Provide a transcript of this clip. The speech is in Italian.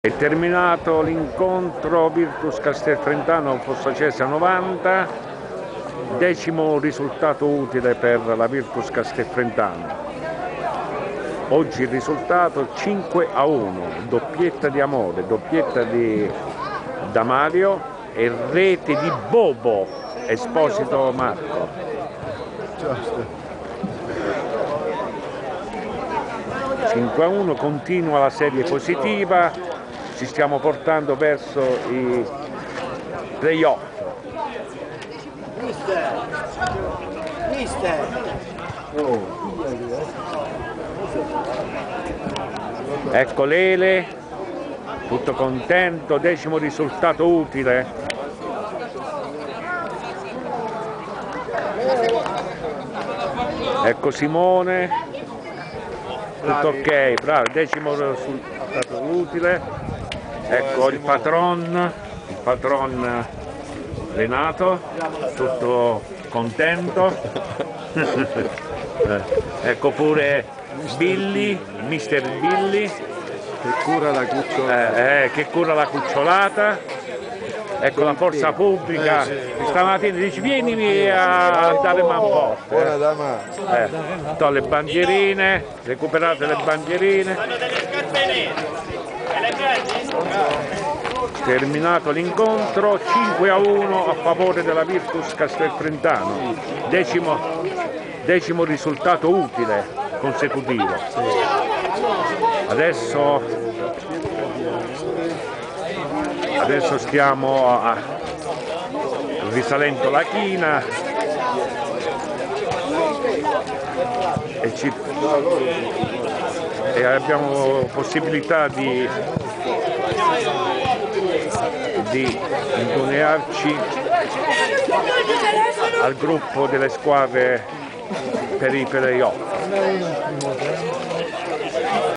È terminato l'incontro Virtus Castelfrentano Fossa Cesa 90, decimo risultato utile per la Virtus Castelfrentano. Oggi il risultato 5-1, doppietta di Amore, doppietta di Damario e rete di Bobo Esposito Marco. 5-1, continua la serie positiva. Ci stiamo portando verso i playoff. Ecco Lele, tutto contento, decimo risultato utile. Ecco Simone, tutto ok, bravo, decimo risultato utile. Ecco il patron Renato, tutto contento. Ecco pure Billy, il mister Billy, che cura la cucciolata. Che cura la cucciolata. Ecco la forza pubblica, stamattina dice vienimi a dare man forte. Buona dama. Le bandierine, recuperate le bandierine. Terminato l'incontro, 5-1 a favore della Virtus Castelfrentano, decimo risultato utile consecutivo. Adesso stiamo risalendo la china e abbiamo possibilità di inconearci al gruppo delle squadre per i playoff.